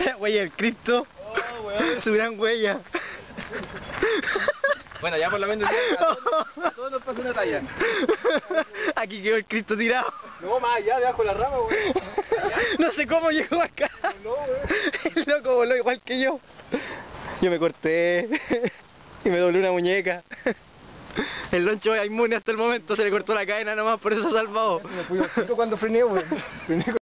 La huella del Cristo. Oh, weón. Su gran huella. Bueno, ya por lo menos a todos nos pasa una talla. Aquí quedó el Cristo tirado. No, más allá, debajo de la rama, weón. No sé cómo llegó acá. No, weón. El loco voló igual que yo. Yo me corté y me doblé una muñeca. El Loncho es inmune hasta el momento, se le cortó la cadena nomás, por eso se ha salvado. Me fui hocico cuando frené, weón. Frené